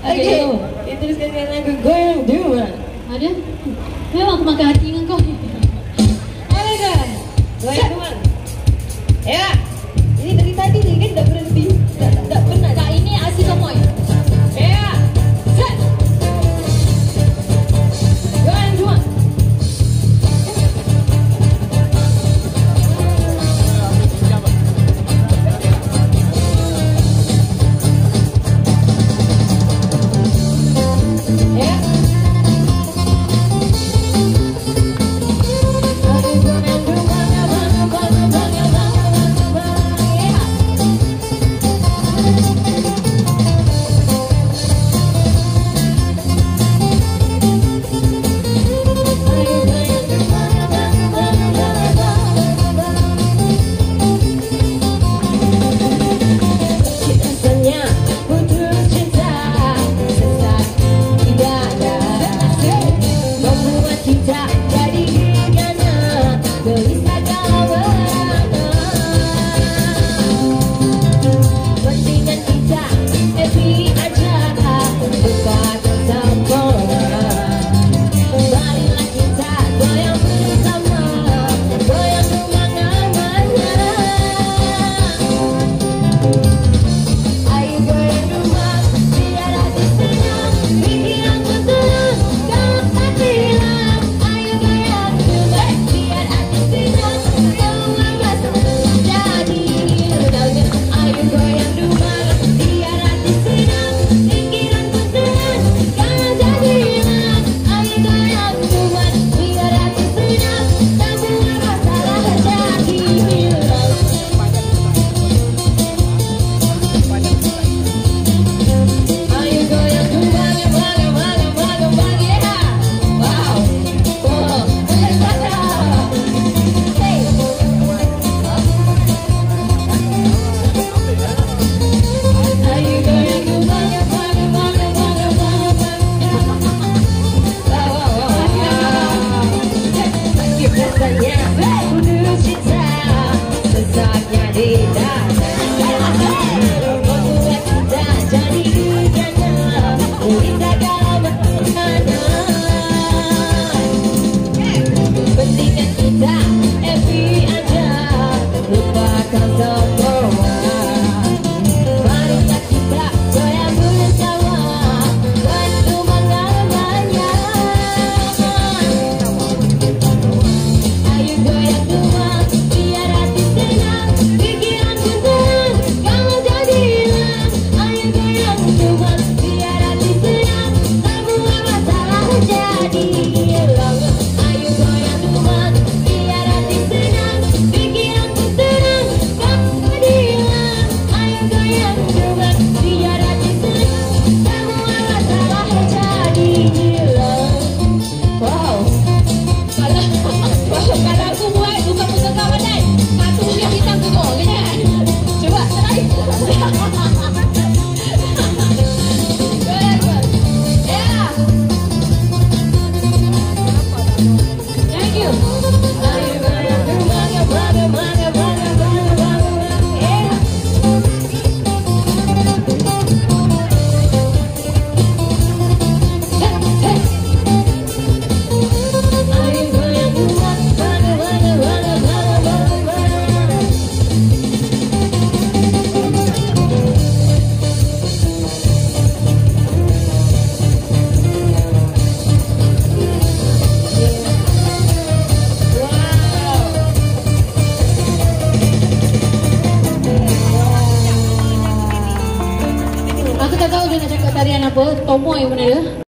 Okay, diteruskan dengan lagu Goyang Dua. Ada? Memang aku makan hati dengan kau. Alright guys, Goyang Dua. Ya, ini dari tadi ni kan tak berhenti. Tak pernah. Tak, ini asyik tomoy. Ya, set. Goyang Dua. Aku tak tahu dia nak cakap tarian apa. Tomoy mana dia?